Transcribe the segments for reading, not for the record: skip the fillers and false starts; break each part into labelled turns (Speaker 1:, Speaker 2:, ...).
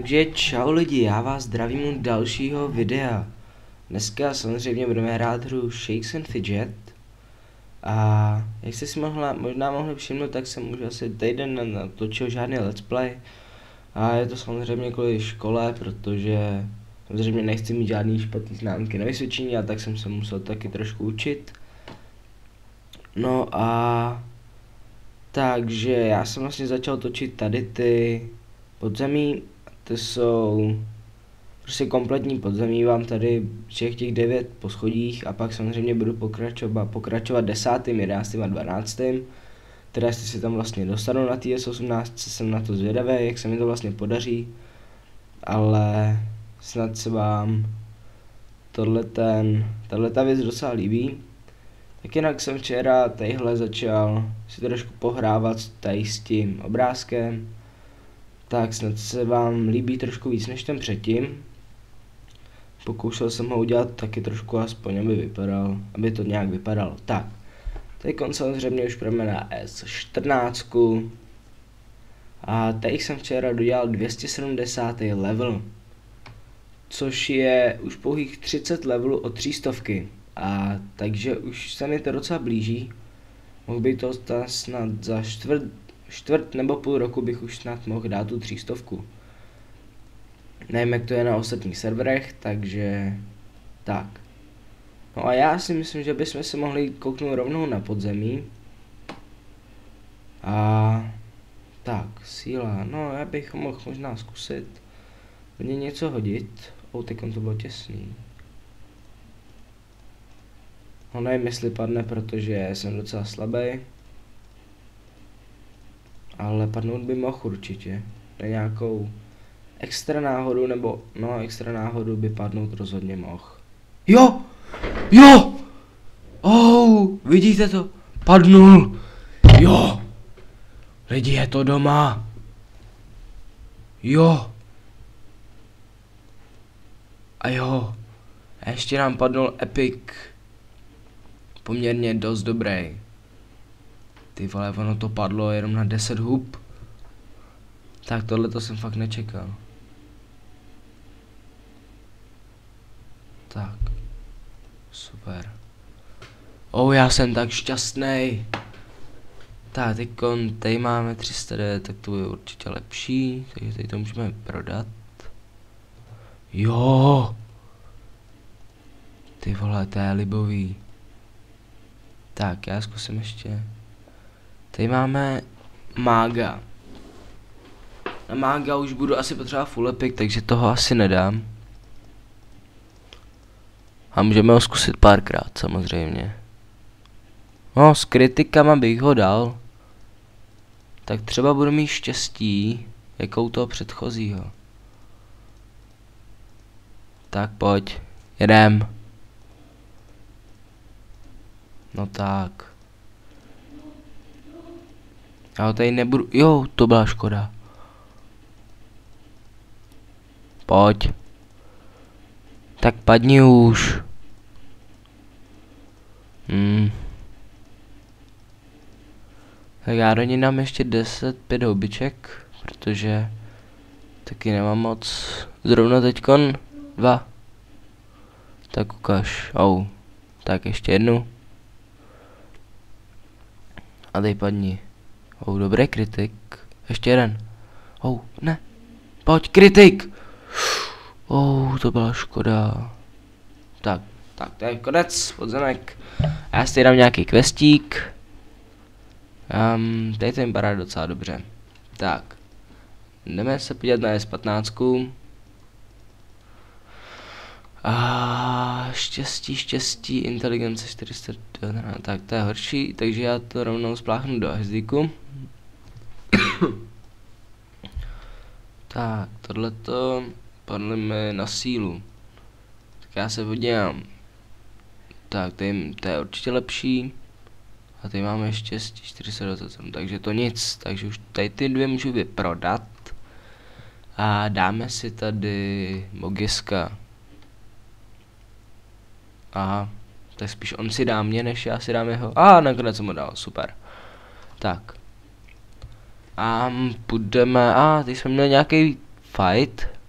Speaker 1: Takže čau lidi, já vás zdravím u dalšího videa. Dneska samozřejmě budeme hrát hru Shakes and Fidget. A jak jste si možná mohli všimnout, tak jsem už asi týden natočil žádný let's play. A je to samozřejmě kvůli škole, protože samozřejmě nechci mít žádný špatný známky na vysvědčení, a tak jsem se musel taky trošku učit. No a takže já jsem vlastně začal točit tady ty podzemí. To jsou prostě kompletní podzemí, vám tady všech těch 9 po schodích, a pak samozřejmě budu pokračovat 10., 11. a 12. Teda jestli se tam vlastně dostanu na TS18, jsem na to zvědavý, jak se mi to vlastně podaří, ale snad se vám tato věc docela líbí. Tak jinak jsem včera tadyhle začal si trošku pohrávat tady s tím obrázkem, tak snad se vám líbí trošku víc než ten předtím. Pokoušel jsem ho udělat taky trošku aspoň, aby to nějak vypadalo. Tak, teď samozřejmě už půjdeme na S14. A tady jsem včera dodělal 270. level, což je už pouhých 30 levelů od 300. A takže už se mi to docela blíží. Mohl by to snad za čtvrt nebo půl roku bych už snad mohl dát tu 300. Nevím, jak to je na ostatních serverech, takže tak. No a já si myslím, že bychom se mohli kouknout rovnou na podzemí. A tak, síla, no já bych mohl možná zkusit mě něco hodit. Teď to bylo těsný. No nevím, jestli padne, protože jsem docela slabý. Ale padnout by mohl určitě. Na nějakou extra náhodu, nebo no extra náhodu by padnout rozhodně mohl. Jo! Jo! Vidíte to? Padnul! Jo! Lidi, je to doma! Jo! A jo! A ještě nám padnul epic. Poměrně dost dobrý. Ty vole, ono to padlo jenom na 10 hub. Tak tohle to jsem fakt nečekal. Tak. Super. Já jsem tak šťastný. Tak, tady máme 309, tak to je určitě lepší. Takže tady to můžeme prodat. Jo. Ty vole, to je libový. Tak, já zkusím ještě. Tady máme mága. Na mága už budu asi potřebovat full epic, takže toho asi nedám. A můžeme ho zkusit párkrát, samozřejmě. No, s kritikama bych ho dal. Tak třeba budu mít štěstí, jako u toho předchozího. Tak pojď, jedem. No tak. Já ho tady nebudu, jo, to byla škoda. Pojď. Tak padni už. Tak já do ní dám ještě 5 houbiček, protože taky nemám moc. Zrovna teďkon 2. Tak ukaž. Tak ještě jednu. A dej padni. Dobrý kritik. Ještě jeden. Ne. Pojď, kritik. To byla škoda. Tak, to je konec, podzemek. Já si dám nějaký questík. Tady to vypadá docela dobře. Tak. Jdeme se podívat na S15. Štěstí, inteligence 419, tak to je horší, takže já to rovnou spláchnu do hezíku. Tak, tohleto padlo mi na sílu. Tak já se podívám. Tak, to je určitě lepší. A tady máme štěstí 427, takže to nic. Takže už tady ty 2 můžu vyprodat. A dáme si tady Mogiska. Aha, tak spíš on si dá mě, než já si dám jeho. Nakonec jsem ho dal, super. Tak. Půjdeme, teď jsme měli nějaký fight.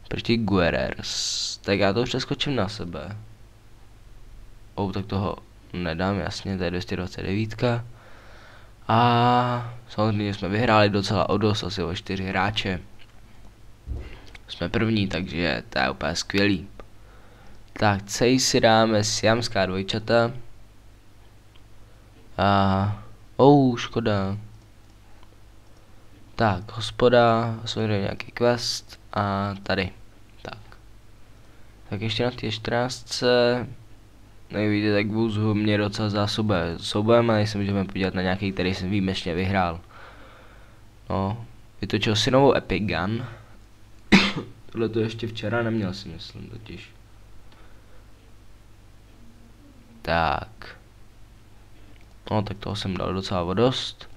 Speaker 1: proti Guerrers. Tak já to už přeskočím na sebe. Tak toho nedám, jasně, to je 229. A samozřejmě jsme vyhráli docela o dost, asi o 4 hráče. Jsme první, takže to je úplně skvělý. Tak, celý si dáme siamská dvojčata. A... škoda. Tak, hospoda, samozřejmě nějaký quest a tady. Tak ještě na té 14. Jak vidíte, tak vůzu mě docela zásobuje soubojem, ale se můžeme podívat na nějaký, který jsem výjimečně vyhrál. No, vytočil si novou Epic Gun. Tohle to ještě včera neměl, si myslím totiž. Tak. No, tak toho jsem dal docela o dost.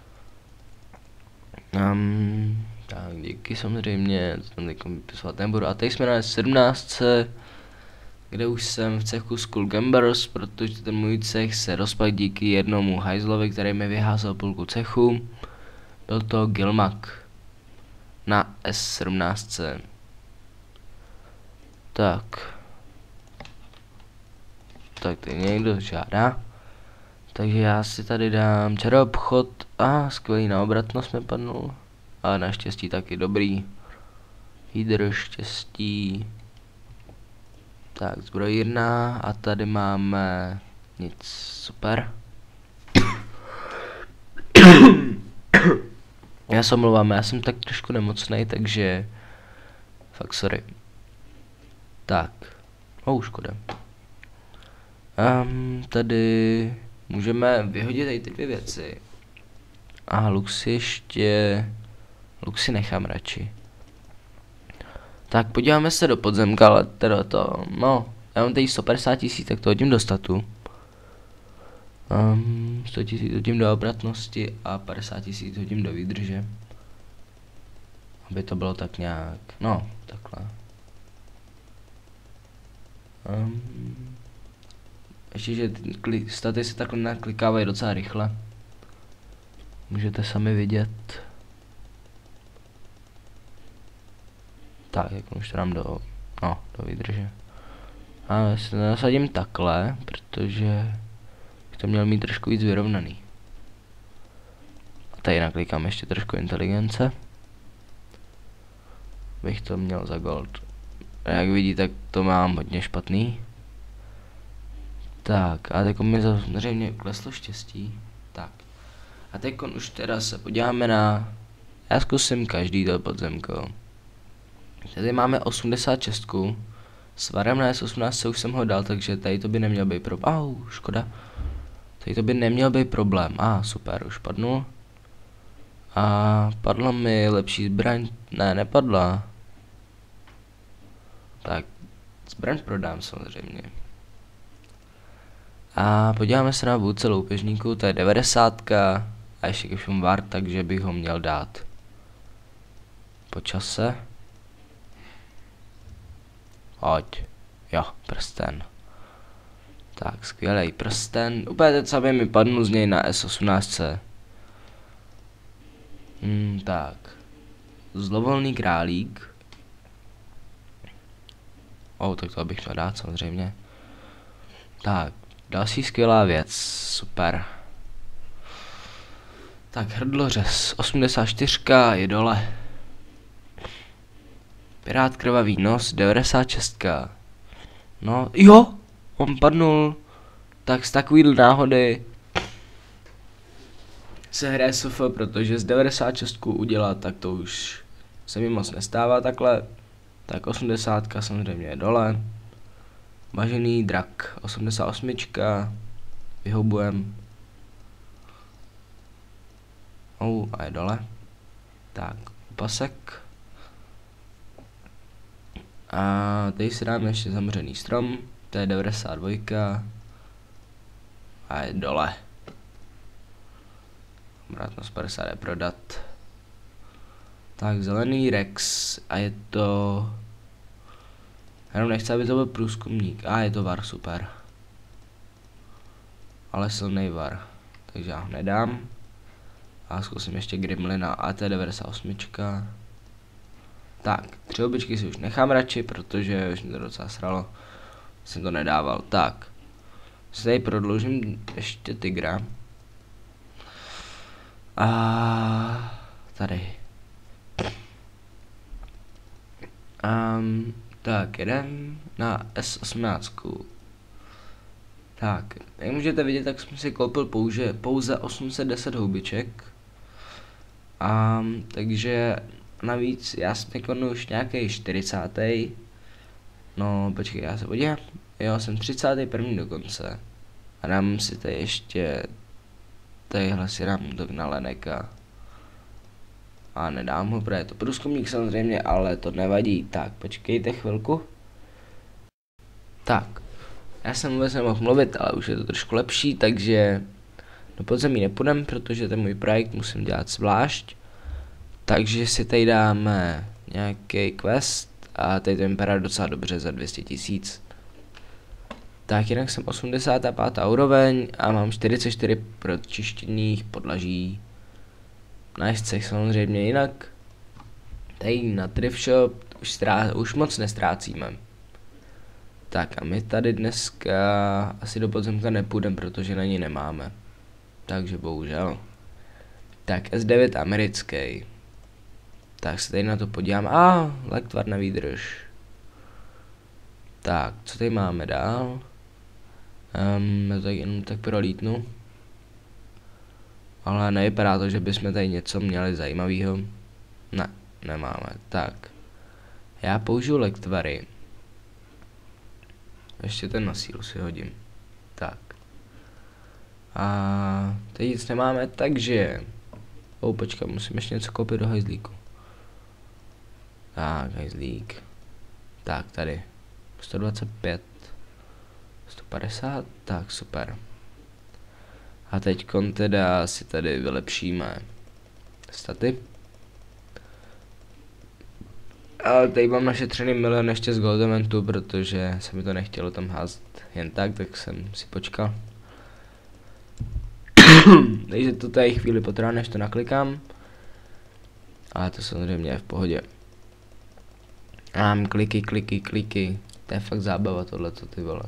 Speaker 1: Tak, díky samozřejmě, tam vypisovat nebudu. A teď jsme na 17. Kde už jsem v cechu Skull Gambers, protože ten můj cech se rozpadl díky jednomu hajzlovi, který mi vyházel půlku cechu. Byl to Gilmak na S17. Tak teď někdo žádá. Takže já si tady dám čaro obchod a skvělý na obratnost mi padnul. Ale naštěstí taky dobrý. Výdrž, štěstí. Tak, zbrojírna a tady máme nic, super. Já se omlouvám, já jsem tak trošku nemocnej, takže fakt sorry. Tak, škoda. Tady můžeme vyhodit tady ty dvě věci. A Luxi nechám radši. Tak podíváme se do podzemka, ale teda to, no, já mám tady 150 000, tak to hodím do statu. 100 000 hodím do obratnosti a 50 000 hodím do výdrže. Aby to bylo tak nějak, no, takhle. Ještě, že staty se takhle naklikávají docela rychle. Můžete sami vidět. Tak, jak už to dám do výdrže. A já se to nasadím takhle, protože bych to měl mít trošku víc vyrovnaný. A tady naklikám ještě trošku inteligence. Bych to měl za gold. A jak vidíte, tak to mám hodně špatný. Tak, a teď mi samozřejmě kleslo štěstí. Tak. A teď už teda se podíváme na... Já zkusím každý to podzemko. Tady máme 86. S varem na S18 už jsem ho dal, takže tady to by neměl být problém. Škoda. Tady to by neměl být problém. Super, už padnul. A padla mi lepší zbraň. Ne, nepadla. Tak, zbraň prodám samozřejmě. A podíváme se na vůdce loupežníků, to je 90. A ještě když mám var, takže bych ho měl dát. Po čase. Hoď. Jo, prsten. Tak, skvělej prsten. Úplně teď samý mi padnu z něj na S18. Tak. Zlovolný králík. Tak to bych měl dát samozřejmě. Tak, další skvělá věc. Super. Tak, hrdlořez. 84 je dole. Pirát krvavý nos, 96. No, jo, on padnul. Tak z takovýhle náhody se hraje SF, protože z 96 udělat, tak to už se mi moc nestává takhle. Tak 80 samozřejmě je dole. Mažený drak, 88. Vyhobujem. A je dole. Tak, pasek. A tady si dáme ještě zamřený strom, to je 92. A je dole. Obratnost 50 je prodat. Tak, zelený Rex a je to... Jenom nechci, aby to byl průzkumník. Je to var, super. Ale silný var. Takže já ho nedám. A zkusím ještě Grimlina a to je 98. Tak, 3 hubičky si už nechám radši, protože už mě to docela sralo. Jsem to nedával. Tak. Se tady prodloužím ještě tygra. A tady. Tak, jedem na S18. Tak, jak můžete vidět, tak jsem si koupil pouze 810 houbiček. Takže navíc já jsem teď už nějaký 40. No, počkej, já se podívám. Jo, jsem 31. dokonce. A dám si tady ještě... Tadyhle si dám útok na Leneka. A nedám ho, protože je to průzkumník samozřejmě, ale to nevadí. Tak, počkejte chvilku. Tak. Já jsem vůbec nemohl mluvit, ale už je to trošku lepší, takže do podzemí nepůjdem, protože ten můj projekt musím dělat zvlášť. Takže si tady dáme nějaký quest a tady to vypadá docela dobře za 200 000. Tak jinak jsem 85. úroveň a mám 44 pročištěných podlaží. Na jezdcech samozřejmě jinak. Tady na thrift shop už moc nestrácíme. Tak a my tady dneska asi do podzemka nepůjdeme, protože na ní nemáme. Takže bohužel. Tak S9 americký. Tak se tady na to podívám. Lektvar na výdrž. Tak, co tady máme dál? Tak jenom tak prolítnu. Ale nevypadá to, že bychom tady něco měli zajímavého. Ne, nemáme. Tak. Já použiju lektvary. Ještě ten na sílu si hodím. Tak. A teď nic nemáme, takže... počkej, musím ještě něco koupit do hajzlíku. Tak, hajzlík. Tak, tady. 125. 150, tak super. A teďkon teda si tady vylepšíme staty. A tady mám našetřený milion ještě z Goldementu, protože se mi to nechtělo tam házet jen tak jsem si počkal. Takže to tady chvíli potrvá, než to naklikám. Ale to samozřejmě je v pohodě. Kliky. To je fakt zábava tohleto, ty vole.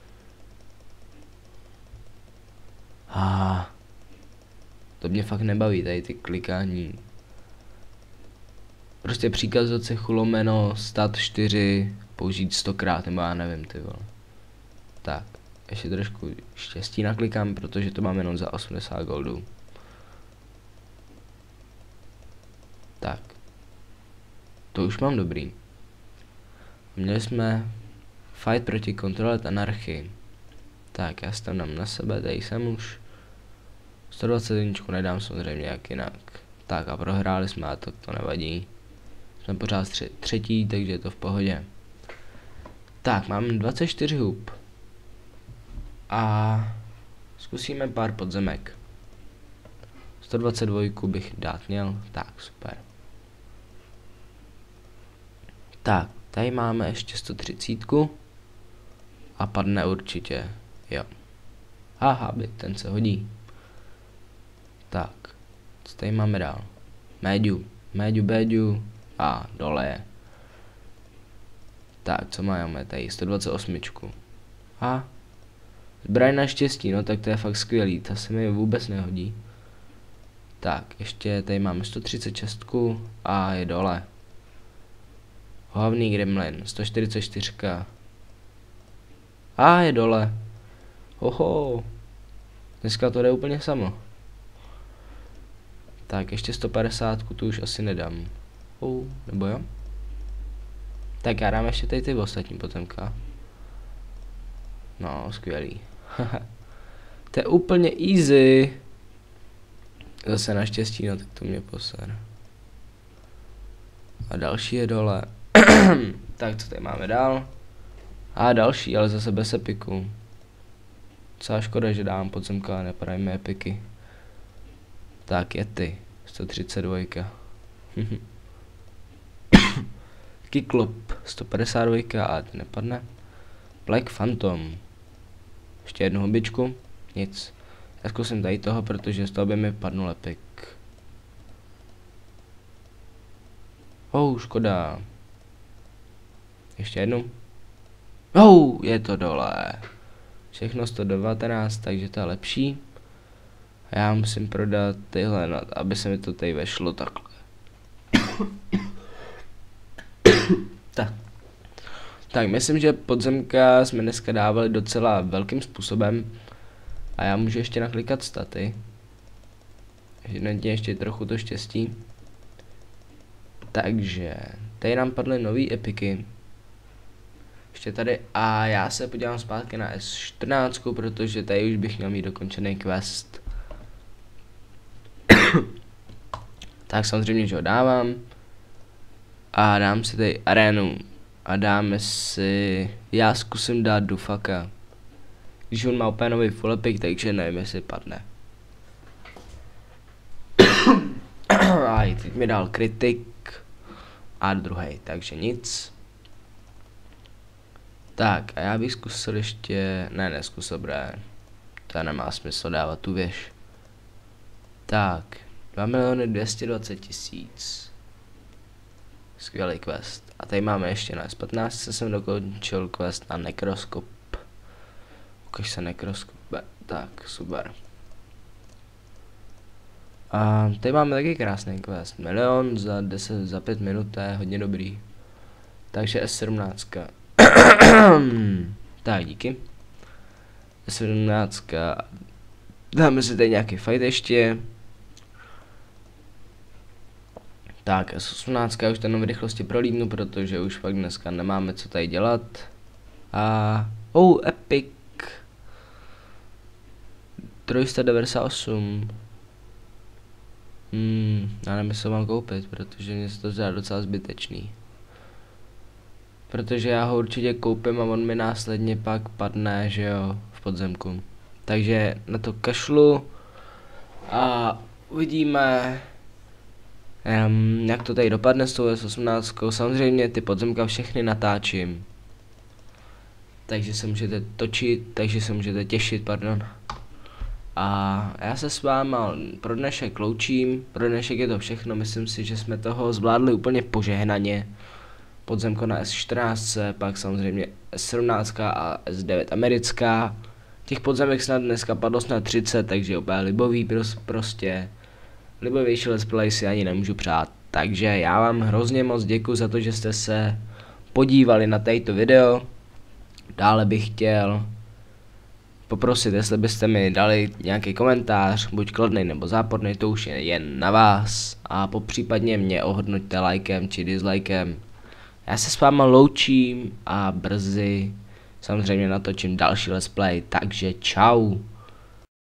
Speaker 1: To mě fakt nebaví, tady ty klikání. Prostě příkaz od cechu lomeno, stat 4, použít 100krát, nebo já nevím, ty vole. Tak, ještě trošku štěstí naklikám, protože to mám jenom za 80 goldů. Tak. To už mám dobrý. Měli jsme fight proti kontrole anarchii. Tak, já si tam dám na sebe, tady jsem už. 121 nedám samozřejmě jak jinak. Tak a prohráli jsme, a to nevadí. Jsme pořád třetí, takže je to v pohodě. Tak, mám 24 hub. A zkusíme pár podzemek. 122 bych dát měl, tak super. Tak, tady máme ještě 130. A padne určitě, jo. By ten se hodí. Tak, co tady máme dál? Médiu, a dole je. Tak, co máme tady? 128. A zbraň na štěstí, no tak to je fakt skvělý, ta se mi vůbec nehodí. Tak, ještě tady máme 136 a je dole. Hlavní gremlin, 144. A je dole. Dneska to jde úplně samo. Tak, ještě 150, tu už asi nedám. Nebo jo? Tak já dám ještě tady ty ostatní potemka. No, skvělý. To je úplně easy. Zase naštěstí, no tak to mě poser. A další je dole. Tak, co tady máme dál? A další, ale zase bez epiku. Celá škoda, že dám podzemka a nepadají mi epiky. Tak, Yeti. 132. Kyklop. 152 a to nepadne. Black Phantom. Ještě jednu hubičku. Nic. Já zkusím tady toho, protože z toho by mi padnul epic. Škoda. Ještě jednou. Je to dole. Všechno 119, takže to je lepší. A já musím prodat tyhle, aby se mi to tady vešlo takhle. Tak, myslím, že podzemka jsme dneska dávali docela velkým způsobem. A já můžu ještě naklikat staty. Ještě trochu to štěstí. Takže, tady nám padly nový epiky. Ještě tady a já se podívám zpátky na S14, protože tady už bych měl mít dokončený quest. Tak samozřejmě, že ho dávám. A dám si tady arénu. A dáme si... Já zkusím dát Dufaka. Když on má úplně nový full epic, takže nevím, jestli padne. A teď mi dal kritik. A druhý, takže nic. Tak, a já bych zkusil ještě... Ne, neskusil, bré. To nemá smysl dávat tu věž. Tak, 2 220 000. Skvělý quest. A tady máme ještě na S15, jsem dokončil quest na nekroskop. Ukaž se nekroskop. Tak, super. A tady máme taky krásný quest. 1 000 000 za 5 minut, to je hodně dobrý. Takže S17. Tak, díky. S17. Dáme si tady nějaký fight ještě. Tak, S18 už ten v rychlosti prolídnu, protože už fakt dneska nemáme co tady dělat. A... epic. 398. Já nevím, jestli ho mám koupit, protože mě se to zdá docela zbytečný. Protože já ho určitě koupím a on mi následně pak padne, že jo, v podzemku. Takže na to kašlu a uvidíme, jak to tady dopadne s tou S18. Samozřejmě ty podzemka všechny natáčím. Takže se můžete těšit, pardon. A já se s váma pro dnešek loučím, pro dnešek je to všechno, myslím si, že jsme toho zvládli úplně požehnaně. Podzemko na S14, pak samozřejmě S17 a S9 americká. Těch podzemek snad dneska padlo snad 30, takže úplně libový prostě. Libovější let's play si ani nemůžu přát. Takže já vám hrozně moc děkuji za to, že jste se podívali na této video. Dále bych chtěl poprosit, jestli byste mi dali nějaký komentář, buď kladný nebo záporný, to už je jen na vás. A popřípadně mě ohodnoťte lajkem či dislikem. Já se s váma loučím a brzy samozřejmě natočím další let's play, takže čau.